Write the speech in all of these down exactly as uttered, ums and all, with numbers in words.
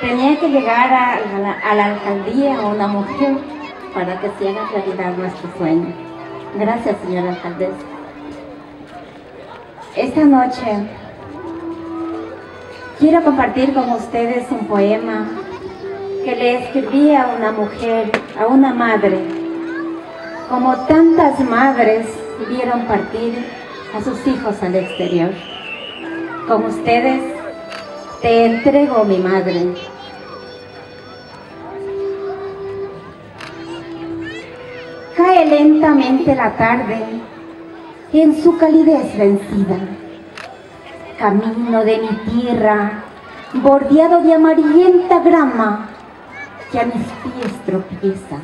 Tenía que llegar a, a, la, a la alcaldía una mujer para que se haga realidad nuestro sueño. Gracias, señora alcaldesa. Esta noche quiero compartir con ustedes un poema que le escribí a una mujer, a una madre, como tantas madres vieron partir a sus hijos al exterior. Con ustedes te entrego mi madre. Cae lentamente la tarde en su calidez vencida. Camino de mi tierra, bordeado de amarillenta grama que a mis pies tropieza.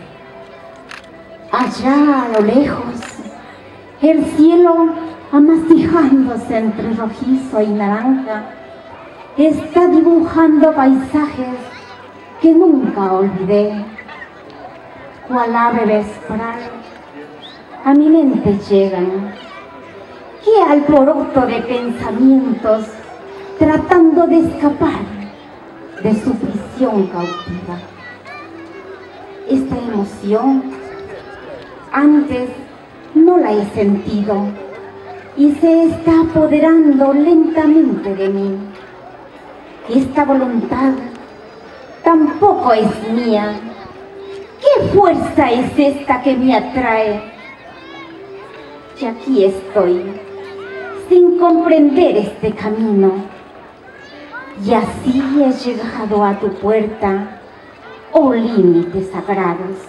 Allá a lo lejos, el cielo, amasijándose entre rojizo y naranja, está dibujando paisajes que nunca olvidé. Cual ave vespral, a mi mente llegan, qué alboroto de pensamientos tratando de escapar de su prisión cautiva. Esta emoción antes no la he sentido y se está apoderando lentamente de mí. Esta voluntad tampoco es mía. ¿Qué fuerza es esta que me atrae? Y aquí estoy, sin comprender este camino. Y así he llegado a tu puerta, oh límites sagrados.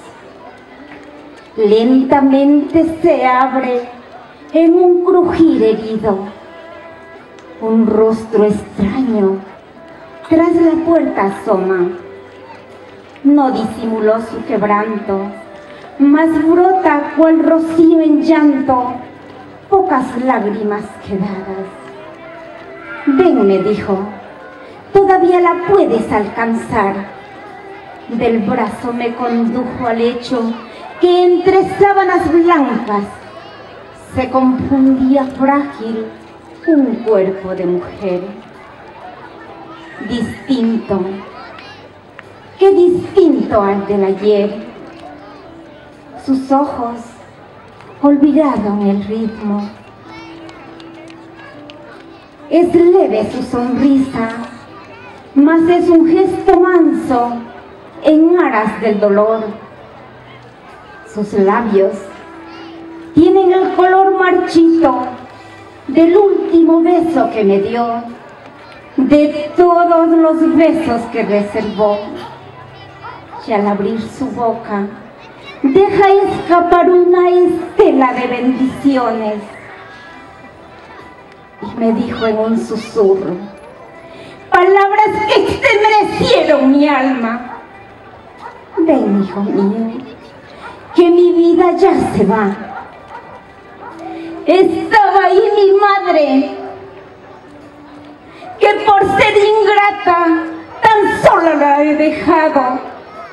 Lentamente se abre en un crujir herido. Un rostro extraño tras la puerta asoma. No disimuló su quebranto, mas brota cual rocío en llanto, pocas lágrimas quedadas. Ven, me dijo, todavía la puedes alcanzar. Del brazo me condujo al lecho que entre sábanas blancas se confundía frágil un cuerpo de mujer. Distinto, qué distinto al del ayer. Sus ojos olvidaron el ritmo. Es leve su sonrisa, mas es un gesto manso en aras del dolor. Sus labios tienen el color marchito del último beso que me dio, de todos los besos que reservó. Y al abrir su boca, deja escapar una estela de bendiciones. Y me dijo en un susurro, palabras que estremecieron mi alma. Ven, hijo mío, que mi vida ya se va. Estaba ahí mi madre, que por ser ingrata tan sola la he dejado.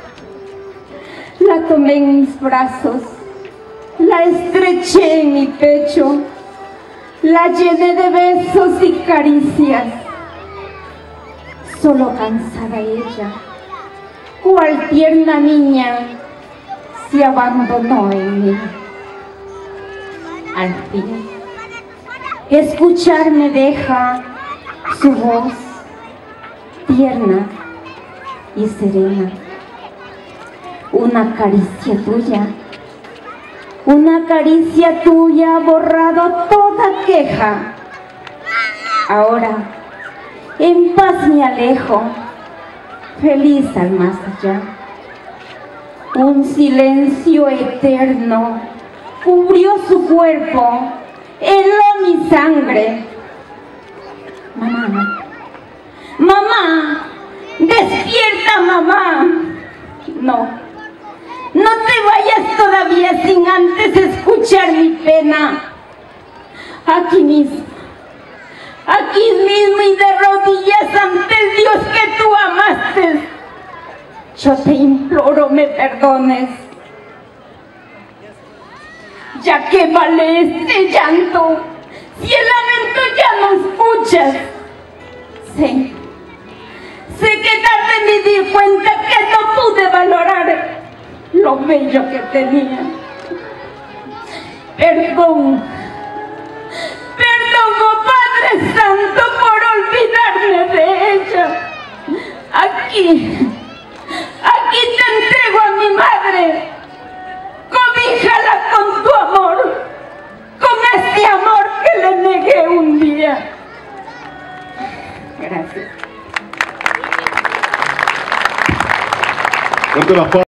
La tomé en mis brazos, la estreché en mi pecho, la llené de besos y caricias. Solo cansada ella, cual tierna niña, se abandonó en mí. Al fin, escucharme deja su voz tierna y serena. Una caricia tuya, una caricia tuya ha borrado toda queja. Ahora, en paz me alejo, feliz al más allá. Un silencio eterno cubrió su cuerpo, heló mi sangre. Mamá, mamá, despierta, mamá. No. No te vayas todavía sin antes escuchar mi pena. Aquí mismo, aquí mismo y de rodillas ante el Dios que tú amaste, yo te imploro me perdones. Ya que vale este llanto, si el lamento ya no escuchas. Sé, sé que tarde mi di cuenta que no pude valorar lo bello que tenía. Perdón, perdón, oh Padre Santo, por olvidarme de ella. Aquí, aquí te entrego a mi madre. Cobíjala con tu amor, con este amor que le negué un día. Gracias.